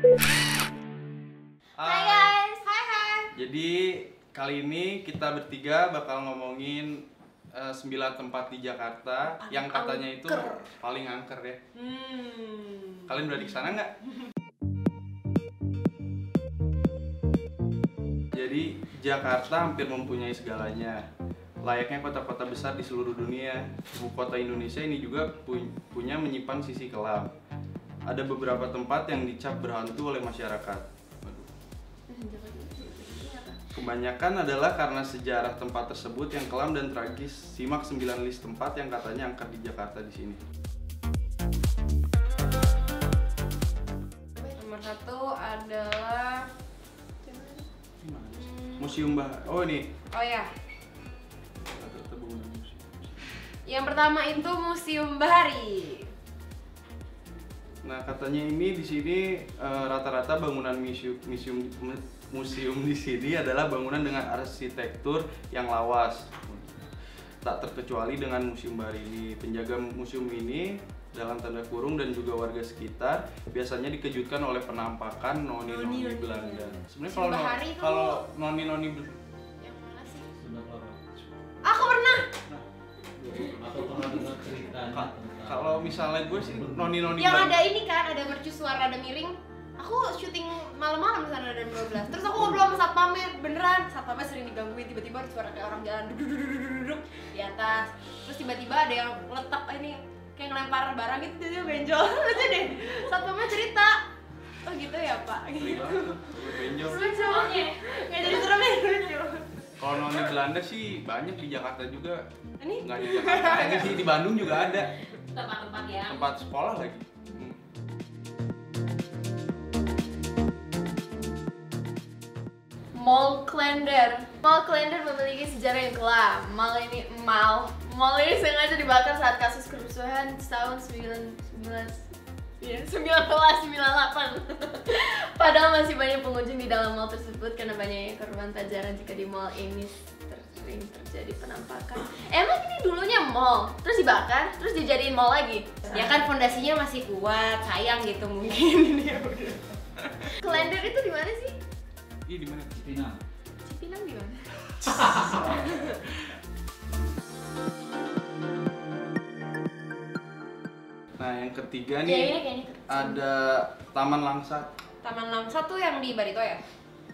Hai guys, Hai. Jadi kali ini kita bertiga bakal ngomongin 9 tempat di Jakarta yang katanya itu paling angker ya. Kalian berani kesana nggak? Jadi Jakarta hampir mempunyai segalanya. Layaknya kota-kota besar di seluruh dunia, ibu kota Indonesia ini juga punya menyimpan sisi kelam. Ada beberapa tempat yang dicap berhantu oleh masyarakat. Kebanyakan adalah karena sejarah tempat tersebut yang kelam dan tragis. Simak 9 list tempat yang katanya angker di Jakarta di sini. Nomor 1 adalah Museum Oh ini. oh ya. Yang pertama itu Museum Bahari. Nah katanya ini di sini rata-rata bangunan museum di sini adalah bangunan dengan arsitektur yang lawas. Tak terkecuali dengan Museum Bahari ini. Penjaga museum ini dalam tanda kurung dan juga warga sekitar biasanya dikejutkan oleh penampakan noni-noni Belanda. Sebenarnya kalau noni-noni Yang mana sih? Aku pernah. Atau pernah dengar ceritanya? Kalau misalnya gue sih noni-noni Yang Belanda. ada ini kan, ada mercusuar, ada miring. Aku syuting malam-malam di sana dan 12. Terus aku ngobrol sama satpamnya, beneran. Satpamnya sering digangguin, tiba-tiba ada suara kayak orang jalan duduk di atas. Terus tiba-tiba ada yang letak ini kayak ngelempar barang gitu, dia benjol. Lucu deh. Satpamnya cerita. Oh gitu ya, Pak. Ngeri banget tuh, benjol. Lucu. Nggak jadi serem ya, lucu. Kalau noni Belanda sih banyak di Jakarta juga. Ini Nggak di Jakarta aja sih, di Bandung juga ada. tempat-tempat ya. Tempat sekolah lagi. Mall Klender. Mall Klender memiliki sejarah yang kelam. Mall ini sengaja dibakar saat kasus kerusuhan tahun 1998. Padahal masih banyak pengunjung di dalam mall tersebut karena banyaknya korban pajaran jika di mall ini sering terjadi penampakan. Emang ini dulunya mall, terus dibakar, terus dijadiin mall lagi? Ya kan fondasinya masih kuat, sayang gitu mungkin. Klender itu di mana sih? Iya di mana? Pinang. Cipinang di mana? Nah yang ketiga Ya, nih ini kayaknya ada Taman Langsat. Taman Langsa tuh yang di Barito ya?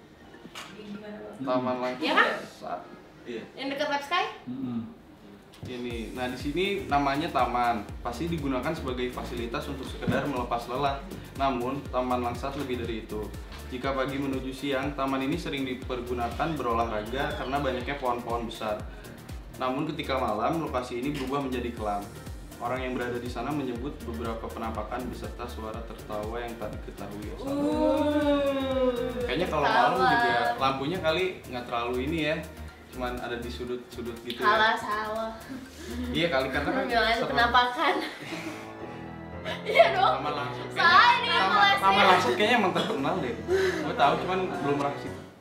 Taman Langsat. Iya kan? Iya. Yang dekat Lab Sky? Ini. Nah di sini namanya taman, pasti digunakan sebagai fasilitas untuk sekedar melepas lelah. Namun Taman Langsat lebih dari itu. Jika pagi menuju siang, taman ini sering dipergunakan berolahraga karena banyaknya pohon-pohon besar. Namun ketika malam, lokasi ini berubah menjadi kelam. Orang yang berada di sana menyebut beberapa penampakan beserta suara tertawa yang tak diketahui asal. Kayaknya kalau malam juga lampunya kali nggak terlalu ini ya, cuman ada di sudut-sudut gitu ya. Salah. Iya kali karena kan Bilang serem. penampakan. Iya dong. Taman Langsat. Salah ini yang meleset. Taman Langsat kayaknya emang terkenal deh. Gue tahu cuman belum pernah ke situ.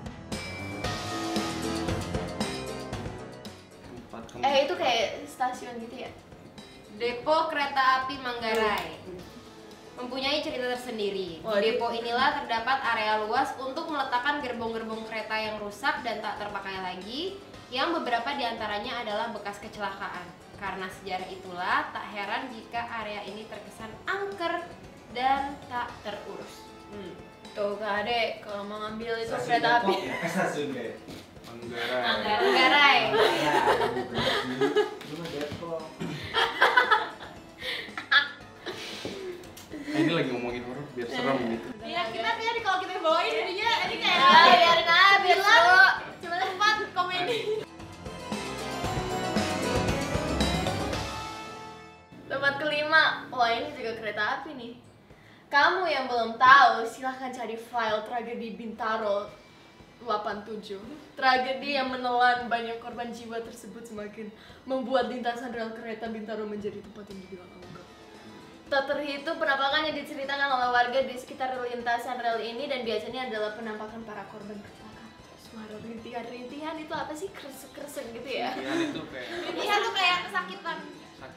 Itu kayak stasiun gitu ya? Depo Kereta Api Manggarai mempunyai cerita tersendiri. Di depo inilah terdapat area luas untuk meletakkan gerbong-gerbong kereta yang rusak dan tak terpakai lagi, yang beberapa diantaranya adalah bekas kecelakaan. Karena sejarah itulah, tak heran jika area ini terkesan angker dan tak terurus. Tuh Kak Ade, kalau mau ngambil itu kereta api Stasiun kayak. Manggarai. Manggarai. Cuma Depok. Ini lagi ngomongin horor biar serem gitu. Iya, kita kayaknya kalau kita bawain jadinya ini kayak biarin biar cuma tempat komedi. Tempat kelima, wah ini juga kereta api nih. Kamu yang belum tahu, silahkan cari file tragedi Bintaro 87. Tragedi yang menelan banyak korban jiwa tersebut semakin membuat lintasan rel kereta Bintaro menjadi tempat yang dibilang angker. Tak terhitung penampakan yang diceritakan oleh warga di sekitar lintasan rel ini, dan biasanya adalah penampakan para korban kecelakaan. Suara rintihan-rintihan itu apa sih? Kresek-kresek gitu ya? Rintihan tuh kayak kesakitan.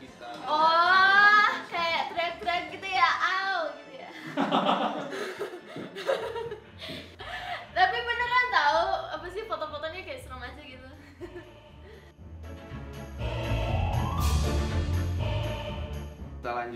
Oh, kayak teriak-teriak gitu ya, au gitu ya.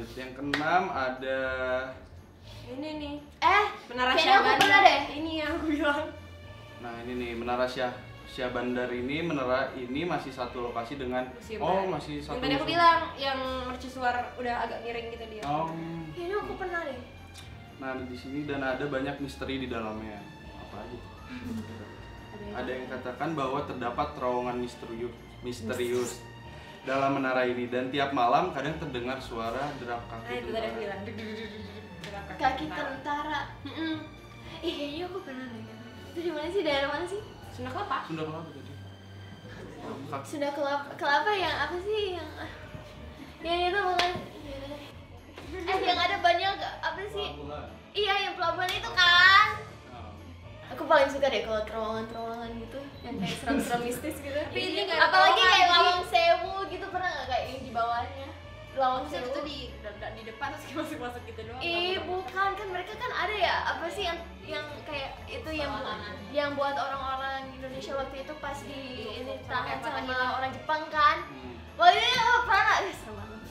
Terus yang keenam ada Ini nih. Menara Kayaknya aku Syahbandar. pernah deh. Ini yang aku bilang. nah ini nih Menara Syahbandar ini. Menara ini masih satu lokasi dengan Museum masih Yang satu tadi aku museum. bilang yang mercusuar udah agak miring gitu dia. Kayaknya aku pernah deh. Nah di sini dan ada banyak misteri di dalamnya. Apa aja? Ada yang katakan bahwa terdapat terowongan misterius dalam menara ini dan tiap malam kadang terdengar suara derap Nah kaki itu tadi aku tentara. bilang. Kaki tentara. Kayaknya aku pernah deh. Itu di mana sih? Daerah mana sih? Sunda Kelapa. Sunda Kelapa tadi. Kaki. Sunda Kelapa yang apa sih? Yang itu bukan? Yang ada banyak apa sih? Iya, yang pelabuhan itu kan. Aku paling suka deh kalau terowongan gitu, yang kayak seram-seram mistis gitu. Tapi ini nggak ada apalagi kayak terowongan, Lawang Sewu gitu, pernah nggak kayak yang di bawahnya? Lawang Maksudnya Sewu. itu di depan terus kayak masuk-masuk gitu doang. Bukan kan mereka kan ada ya apa sih yang kayak itu yang buat orang-orang Indonesia waktu itu pas di ini tahan sama orang Jepang kan. Wah ini pernah serem banget.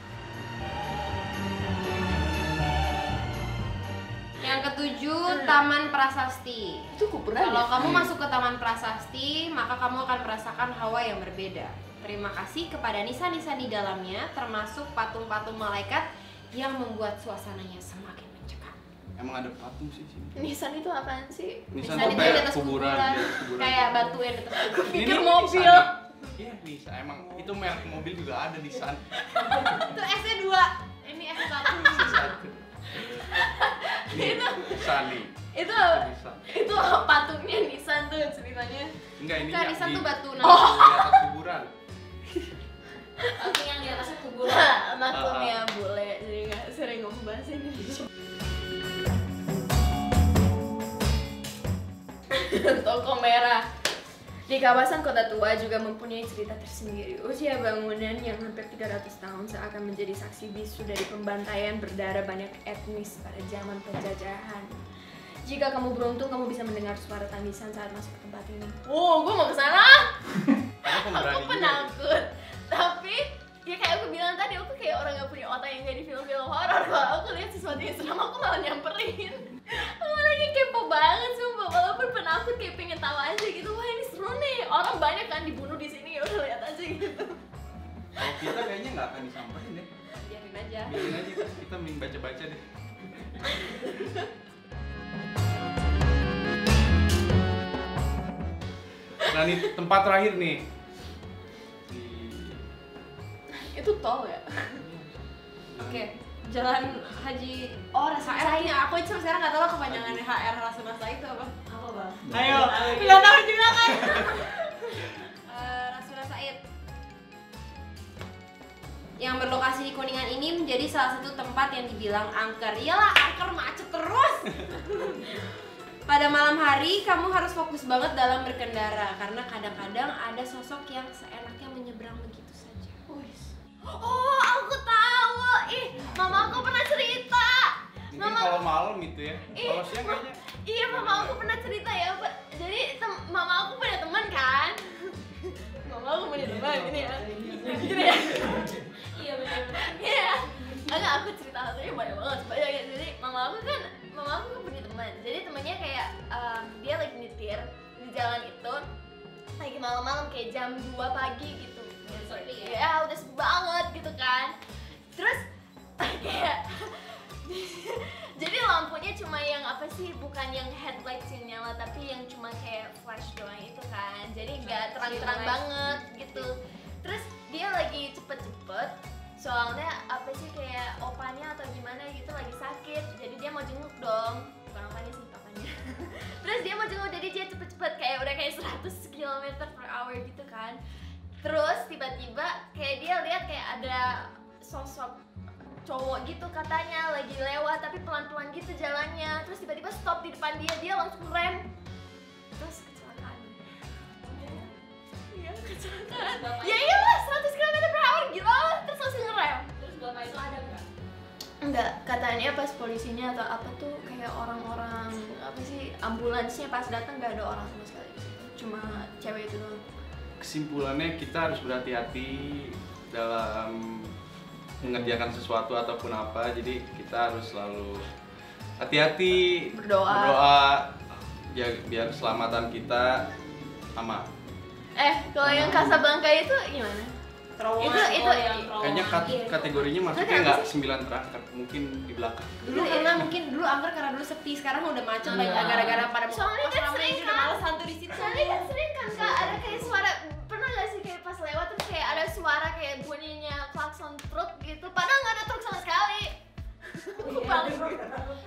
Yang ketujuh, Taman Prasasti. Itu aku pernah. Kalau kamu masuk ke Taman Prasasti, maka kamu akan merasakan hawa yang berbeda. Terima kasih kepada nisan-nisan di dalamnya, termasuk patung-patung malaikat yang membuat suasananya semakin mencekam. Emang ada patung sih sini. Nisan itu apaan sih? Nisan Nisan tuh itu kayak di atas kuburan, kuburan. di atas kuburan. Kayak batu yang di atas kuburan. Pikir Ini mobil. Nissan. Iya Nissan, emang itu merek mobil juga ada Nissan. Itu S-nya 2, ini S-nya 1. Nih, Nissan nih. Itu Nissan. itu patungnya Nisan tuh ceritanya. Enggak ini Bukan, yang Nissan di- tuh batu di namanya. atas kuburan. Oke, yang di atasnya kuburan. Maklum ya bule, jadi nggak sering ngomong bahasa Indonesia. Toko Merah. Di kawasan Kota Tua juga mempunyai cerita tersendiri. Usia bangunan yang hampir 300 tahun seakan menjadi saksi bisu dari pembantaian berdarah banyak etnis pada zaman penjajahan. Jika kamu beruntung, kamu bisa mendengar suara tangisan saat masuk ke tempat ini. Gue mau ke sana. Karena pemberani Aku juga. penakut. Tapi ya kayak aku bilang tadi, aku kayak orang gak punya otak yang kayak di film-film horor. Kalau aku lihat sesuatu yang seram, aku malah nyamperin. Aku lagi kepo banget sumpah, walaupun penakut kayak pengen tahu aja gitu. Wah ini seru nih, orang banyak kan dibunuh di sini, ya udah lihat aja gitu. Kalau kita kayaknya nggak akan disampaikan deh. Biarin aja. Biarin aja kita mending baca-baca deh. Nah ini tempat terakhir nih. Itu tol ya? Oke, Jalan Haji Rasuna HR Said. nya aku sampai sekarang nggak tahu loh kepanjangannya HR Rasuna Said itu apa. Apa bang? Ayo, nggak tahu juga kan? Rasuna Said yang berlokasi di Kuningan ini menjadi salah satu tempat yang dibilang angker. Iyalah, angker macet terus. Pada malam hari kamu harus fokus banget dalam berkendara karena kadang-kadang ada sosok yang seenaknya menyeberang begitu saja. Oh, aku tahu. Mama aku pernah cerita. Mungkin kalau malam itu ya. Ih, Kalau siang kayaknya. Iya, mama aku pernah cerita ya. Jadi mama aku punya teman kan. Mama aku punya teman ini ya. Gini ya. Iya benar. Iya. Enggak, aku cerita satunya banyak banget. Banyak ya. Jadi mama aku kan punya teman. Jadi temannya kayak dia lagi nyetir di jalan itu lagi malam-malam kayak jam 2 pagi gitu. Sepi Ya, udah sepi banget gitu kan. Terus kayak jadi lampunya cuma yang apa sih, bukan yang headlights yang nyala tapi yang cuma kayak flash doang itu kan, jadi nggak terang-terang banget gitu. Terus dia lagi cepet-cepet soalnya apa sih kayak opanya atau gimana gitu lagi sakit, jadi dia mau jenguk dong, bukan opanya sih papanya. Terus dia mau jenguk, jadi dia cepet-cepet kayak udah kayak 100 km/h gitu kan. Terus tiba-tiba kayak dia lihat kayak ada sosok cowok gitu katanya lagi lewat tapi pelan-pelan gitu jalannya, terus tiba-tiba stop di depan dia langsung rem, terus kecelakaan. Iya kecelakaan. Ya iyalah 100 km/h gila, terus langsung ngerem. Terus bapak itu ada nggak? Enggak, katanya pas polisinya atau apa tuh kayak orang-orang apa sih ambulansnya pas datang nggak ada orang sama sekali, cuma cewek itu doang. Kesimpulannya kita harus berhati-hati dalam mengerjakan sesuatu ataupun apa, jadi kita harus selalu hati-hati, Berdoa. ya biar keselamatan kita aman. Kalau yang Casablanca itu gimana? Terowongan. Itu yang Kayaknya kategorinya masuknya Kenapa nggak sih? 9 terangkat, mungkin di belakang. Dulu karena mungkin dulu angker karena dulu sepi, sekarang udah macet banyak gara-gara pada Soalnya kan ramai sering udah kan. malas hantu di situ. Soalnya kan sering kan Kak, ada kayak suara, pernah gak sih kayak pas lewat terus kayak ada suara kayak bunyinya klakson truk gitu, padahal nggak ada truk sama sekali.